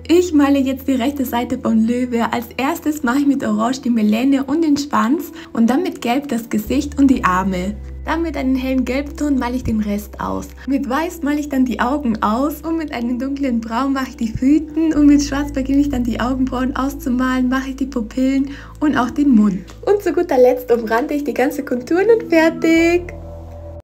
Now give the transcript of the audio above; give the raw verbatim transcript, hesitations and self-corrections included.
Ich male jetzt die rechte Seite von Löwe. Als erstes mache ich mit Orange die Mähne und den Schwanz und dann mit Gelb das Gesicht und die Arme. Dann mit einem hellen Gelbton male ich den Rest aus. Mit Weiß male ich dann die Augen aus und mit einem dunklen Braun mache ich die Pfoten und mit Schwarz beginne ich dann die Augenbrauen auszumalen, mache ich die Pupillen und auch den Mund. Und zu guter Letzt umrande ich die ganze Konturen und fertig!